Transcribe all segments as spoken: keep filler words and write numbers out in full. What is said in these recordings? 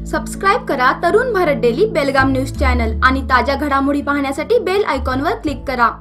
Subscribe करा Tarun Bharat daily Belgaum news channel आणि ताज्या घडामोडी पाहण्यासाठी बेल आयकॉनवर क्लिक करा।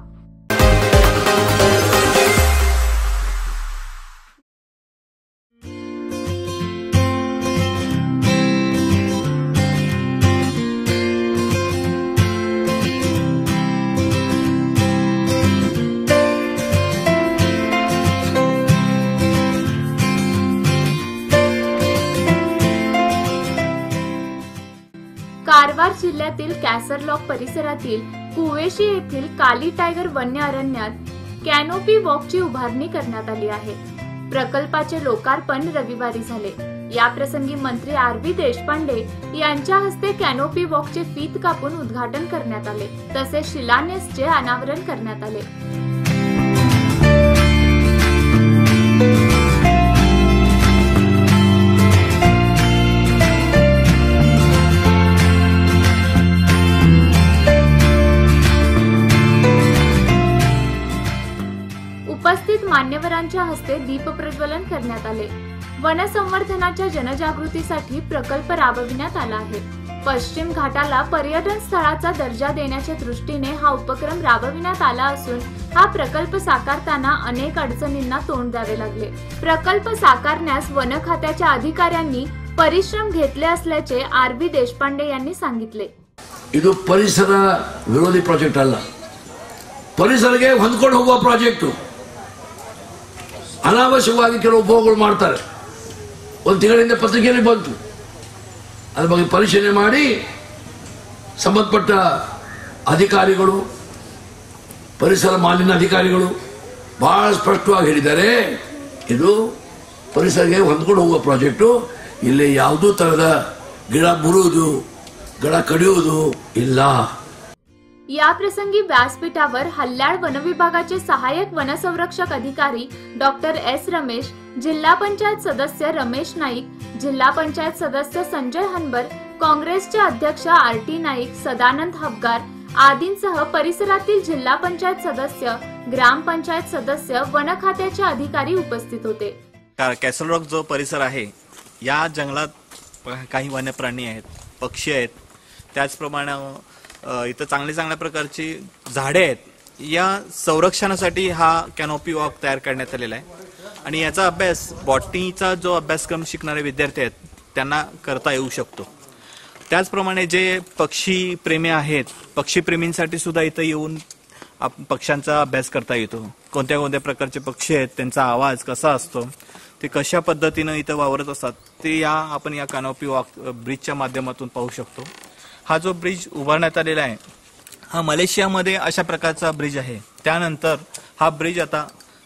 कारवार जिल्ह्यातील कॅसरलॉक परिसरातील कुवेशी येथील काली टायगर वन्य अरण्यात कॅनोपी वॉकची उभारणी करण्यात आली आहे। प्रकल्पाचे लोकार्पण रविवारी झाले। या प्रसंगी मंत्री आर व्ही देशपांडे यांच्या हस्ते कॅनोपी वॉकचे फीत कापून उद्घाटन करण्यात आले, तसेच शिलान्यासचे अनावरण करण्यात आले। उपस्थित मान्यवरांच्या हस्ते दीप प्रज्वलन करण्यात आले। वन संवर्धनाच्या जनजागृतीसाठी प्रकल्प राबविण्यात आला आहे। पश्चिम घाटाला पर्यटन स्थळाचा दर्जा देण्याच्या दृष्टीने हा उपक्रम राबविण्यात आला असून हा प्रकल्प साकारताना अनेक अडचणींना तोंड द्यावे लागले। प्रकल्प साकारण्यास वन खात्याच्या अधिकाऱ्यांनी परिश्रम घेतले असल्याचे आर व्ही देशपांडे यांनी सांगितले। ಇದು ಪರಿಸರ ವಿರೋಧಿ ಪ್ರಾಜೆಕ್ಟ್ ಅಲ್ಲ, ಪರಿಸರಕ್ಕೆ ಹೊಂದ್ಕೊಂಡು ಹೋಗುವ ಪ್ರಾಜೆಕ್ಟ್। ಅನಾವಶ್ಯಕವಾಗಿ ಕೆಲವು ಉಪಯೋಗಗಳು ಮಾಡ್ತಾರೆ। ಒಂದು ತಿಂಗಳಿಂದ ಪತ್ರಿಕೆಯಲ್ಲಿ ಬಂತು, ಅದರ ಬಗ್ಗೆ ಪರಿಶೀಲನೆ ಮಾಡಿ ಸಂಬಂಧಪಟ್ಟ ಅಧಿಕಾರಿಗಳು, ಪರಿಸರ ಮಾಲಿನ್ಯ ಅಧಿಕಾರಿಗಳು ಬಹಳ ಸ್ಪಷ್ಟವಾಗಿ ಹೇಳಿದ್ದಾರೆ, ಇದು ಪರಿಸರಕ್ಕೆ ಹೊಂದ್ಕೊಂಡು ಹೋಗುವ ಪ್ರಾಜೆಕ್ಟ್। ಇಲ್ಲಿ ಯಾವುದೂ ತರಹದ ಗಿಡ ಮುರುವುದು, ಗಿಡ ಕಡಿಯುವುದು ಇಲ್ಲ। या प्रसंगी व्यासपीठावर हल्ल्याळ वनविभागाचे सहाय्यक वनसंरक्षक अधिकारी डॉक्टर एस रमेश, जिल्हा पंचायत सदस्य रमेश नाईक, जिल्हा पंचायत सदस्य संजय हनबर, काँग्रेसचे अध्यक्ष आर टी नाईक, सदानंद हबगार आदींसह परिसरातील जिल्हा पंचायत सदस्य, ग्रामपंचायत सदस्य, वन खात्याचे अधिकारी उपस्थित होते। कॅसलरॉक जो परिसर आहे, या जंगलात काही वन्य प्राणी आहेत, पक्षी आहेत, त्याचप्रमाणे इथं चांगल्या चांगल्या प्रकारची झाडे आहेत। या संरक्षणासाठी हा कॅनोपी वॉक तयार करण्यात आलेला आहे आणि याचा अभ्यास बॉटनीचा जो अभ्यासक्रम शिकणारे विद्यार्थी आहेत त्यांना करता येऊ शकतो। त्याचप्रमाणे जे पक्षी प्रेमी आहेत, पक्षी प्रेमींसाठी सुद्धा इथं येऊन पक्ष्यांचा अभ्यास करता येतो। कोणत्या कोणत्या प्रकारचे पक्षी आहेत, त्यांचा आवाज कसा असतो, ते कशा पद्धतीने इथं वावरत असतात, ते या आपण या कॅनोपी वॉक ब्रिजच्या माध्यमातून पाहू शकतो। हा जो ब्रिज उभारण्यात आलेला आहे, हा मलेशियामध्ये अशा प्रकारचा ब्रिज आहे। त्यानंतर हा ब्रिज आता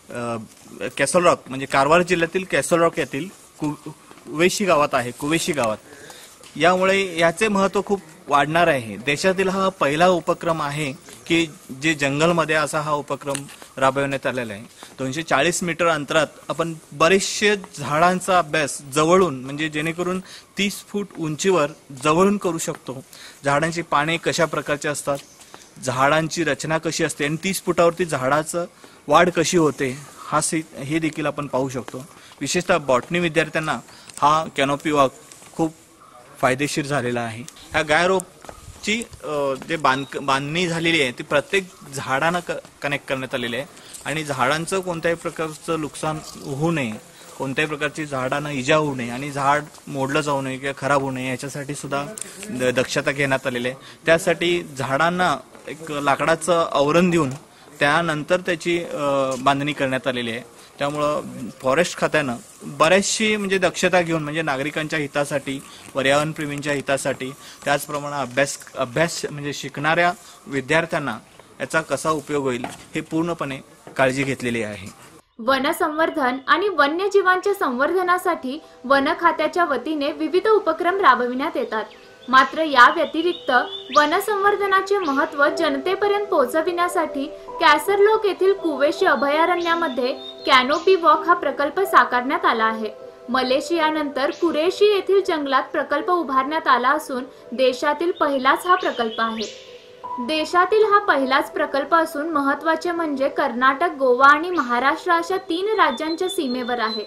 कॅसलरॉक म्हणजे कारवार जिल्ह्यातील कॅसलरॉक येथील कुवेशी गावात आहे, कुवेशी गावात। यामुळे याचे महत्त्व खूप वाढणार आहे। देशातील हा पहिला उपक्रम आहे की जे जंगलमध्ये असा हा उपक्रम राबवण्यात आलेला आहे। दोनशे चाळीस मीटर अंतरात आपण बरेचसे झाडांचा अभ्यास जवळून, म्हणजे जेणेकरून तीस फूट उंचीवर जवळून करू शकतो। झाडांची पाने कशा प्रकारचे असतात, झाडांची रचना कशी असते आणि तीस फुटावरती झाडाचं वाढ कशी होते, हा हे देखील आपण पाहू शकतो। विशेषतः बॉटनी विद्यार्थ्यांना हा कॅनोपी वॉक खूप फायदेशीर झालेला आहे। ह्या गाय रोपची जे बांध बांधणी झालेली आहे ती प्रत्येक झाडांना कनेक्ट करण्यात आलेली आहे आणि झाडांचं कोणत्याही प्रकारचं नुकसान होऊ नये, कोणत्याही प्रकारची झाडांना इजा होऊ नये आणि झाड मोडलं जाऊ नये किंवा खराब होऊ नये याच्यासाठी सुद्धा दक्षता घेण्यात आलेली आहे। त्यासाठी झाडांना एक लाकडाचं आवरण देऊन त्यानंतर त्याची बांधणी करण्यात आलेली आहे। त्यामुळं फॉरेस्ट खात्यानं बऱ्याचशी म्हणजे दक्षता घेऊन, म्हणजे नागरिकांच्या हितासाठी, पर्यावरण प्रेमींच्या हितासाठी, त्याचप्रमाणे अभ्यास अभ्यास म्हणजे शिकणाऱ्या विद्यार्थ्यांना याचा कसा उपयोग होईल हे पूर्णपणे काळजी घेतलेली आहे। वन संवर्धन आणि वन्यजीवांच्या संवर्धनासाठी वन खात्याच्या वतीने विविध उपक्रम राबविण्यात येतात। मात्र या व्यतिरिक्त वन संवर्धनाचे महत्त्व जनतेपर्यंत पोहोचविण्यासाठी कॅसरलॉक येथील कुवेशी अभयारण्यामध्ये कॅनोपी वॉक हा प्रकल्प साकारण्यात आला आहे। मलेशियानंतर कुरेशी येथील जंगलात प्रकल्प उभारण्यात आला असून देशातील पहिलाच हा प्रकल्प आहे। देशातील हा पहिलाच प्रकल्प असून महत्त्वाचे म्हणजे कर्नाटक, गोवा आणि महाराष्ट्र अशा तीन राज्यांच्या सीमेवर आहे।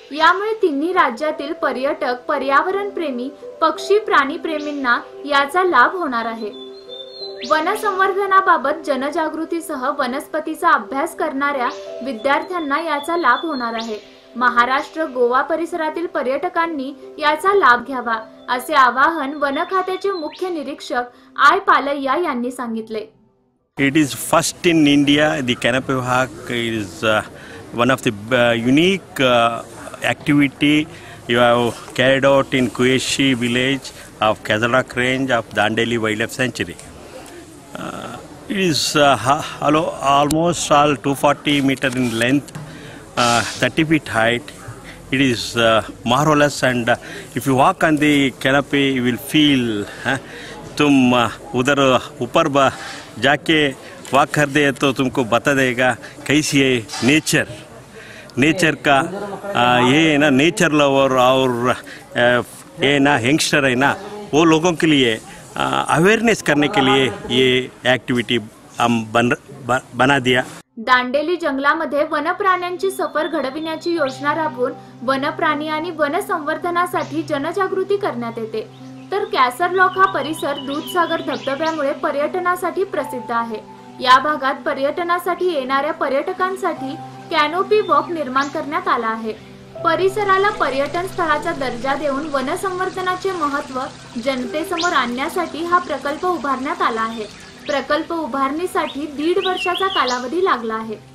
यामुळे तिन्ही राज्यातील पर्यटक, पर्यावरण प्रेमी, पक्षी प्राणी प्रेमींना याचा लाभ होणार आहे। वन संवर्धनाबाबत जनजागृतीसह वनस्पतीचा अभ्यास करणाऱ्या विद्यार्थ्यांना याचा लाभ होणार आहे। महाराष्ट्र, गोवा परिसरातील पर्यटकांनी याचा लाभ घ्यावा असे आवाहन वन खात्याचे मुख्य निरीक्षक आय पालैया यांनी सांगितले। It is first in India. The canopy walk is uh, one of the uh, unique uh, activity you have carried out in Kueshi village of Kazarak range of Dandeli Wildlife Sanctuary. Uh, it is uh, almost all two hundred forty meter in length, uh, thirty feet height. It is uh, marvelous, and uh, if you walk on the canopy, you will feel uh, तुम उधर ऊपर जाके walk कर दे तो तुमको बता देगा कैसी है नेचर नेचर का आ, ये ना नेचर लवर और ये ना यंगस्टर है ना, वो लोगों के लिए अवेयरनेस करने के लिए ये एक्टिविटी हम बन, बना दिया। दांडेली जंगलामध्ये वनप्राण्यांची सफर घडविण्याची योजना राबवून वनप्राणी आणि वन संवर्धनासाठी जनजागृती करण्यात येते। तर कॅसरलॉक हा परिसर दूधसागर धबधब्यामुळे पर्यटनासाठी प्रसिद्ध आहे। या भागात पर्यटनासाठी येणाऱ्या पर्यटकांसाठी कॅनोपी वॉक निर्माण करण्यात आला आहे। परिसराला पर्यटन स्थळाचा दर्जा देऊन वन संवर्धनाचे महत्त्व जनतेसमोर आणण्यासाठी हा प्रकल्प उभारण्यात आला आहे। प्रकल्प उभारणीसाठी दीड वर्षाचा कालावधी लागला आहे।